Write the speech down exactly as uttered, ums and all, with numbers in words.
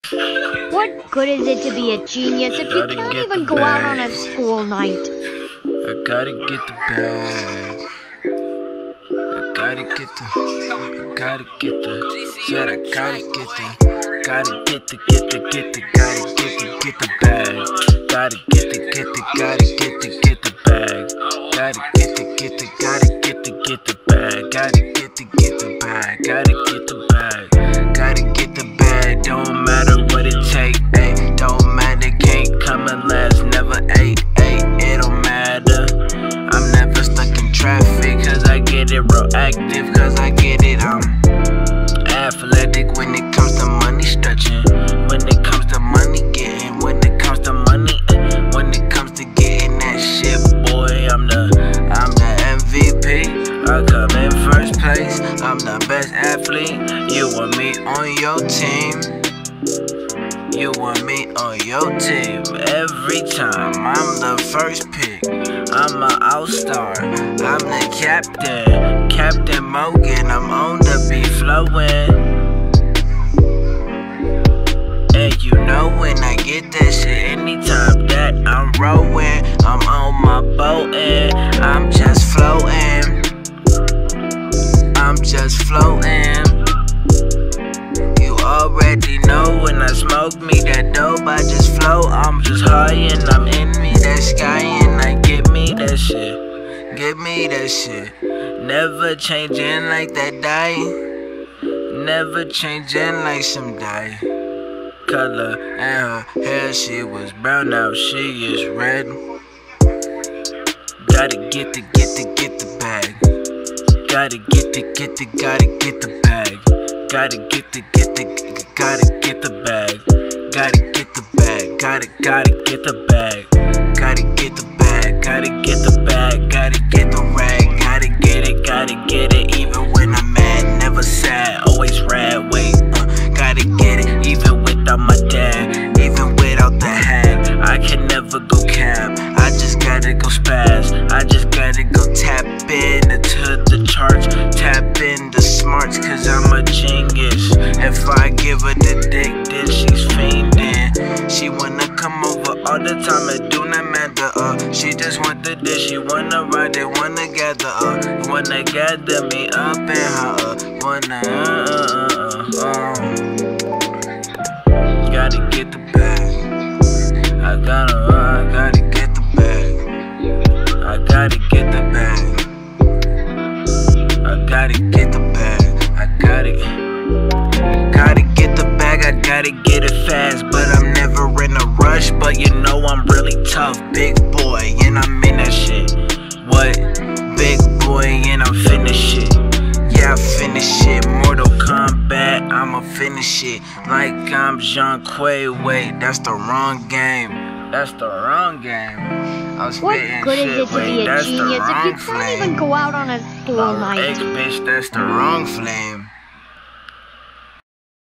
What good is it to be a genius if you can't even go out on a school night? I gotta get the bag. I gotta get the, I gotta get the, said I gotta get the, gotta get the, get the, get the, gotta get the, get the bag. Gotta get the, get the, gotta get the, get the bag. Gotta get the, get the, gotta get the, get the bag. Gotta get the, get the bag. Gotta get the bag. Gotta get the bag. Don't matter what it take, ayy. Don't matter, can't come and last, never ate, ayy. It don't matter. I'm never stuck in traffic, cause I get it real active, cause I get it, I'm athletic when it comes to money stretching, when it comes to money getting, when it comes to money, when it comes to getting that shit, boy, I'm the, I'm the M V P, I come in first place, I'm the best athlete, you and me on your team. You and me on your team every time. I'm the first pick. I'm an all-star. I'm the captain. Captain Morgan. I'm on the beat flowing. And you know when I get that shit, anytime that I'm rowing, I'm on my boat and I'm just floating. I'm just floating. Already know when I smoke me that dope, I just float. I'm just high and I'm in me that sky and I get me that shit. Get me that shit. Never changing like that dye. Never changing like some dye. Color and her hair, she was brown, now she is red. Gotta get the, get the, get the bag. Gotta get the, get the, gotta get the bag. Gotta get the, get the, gotta get the bag. Gotta get the bag. Gotta, gotta get the bag. Gotta get the bag. Gotta get the bag. Gotta get the rag. Gotta get it, gotta get it. Even when I'm mad, never sad, always rad. Wait, uh, gotta get it. Even without my dad, even without the hat, I can never go cab. I just gotta go spaz. I just gotta go tap into the charts, tap into smarts, cause I'm a genius. If I give her the dick, then she's fiending. She wanna come over all the time, it do not matter, uh she just want the dish, she wanna ride it, wanna gather, uh wanna gather me up in her, uh wanna, uh, uh, uh, uh. Gotta get the bag. I gotta, uh, I gotta get the bag. I gotta get the bag. I gotta get the bag. I gotta, gotta get the bag. I gotta get it fast, but I'm never in a rush. But you know I'm really tough, big boy, and I'm in that shit. What? Big boy, and I'm finish it. Yeah, I finish it. Mortal Kombat, I'ma finish it like I'm Jean Quay. Wait, that's the wrong game. That's the wrong game. I was what good shit. is it to Wait, be a that's genius if you can't flame. even go out on a school Oh, night? X, bitch, that's the wrong flame.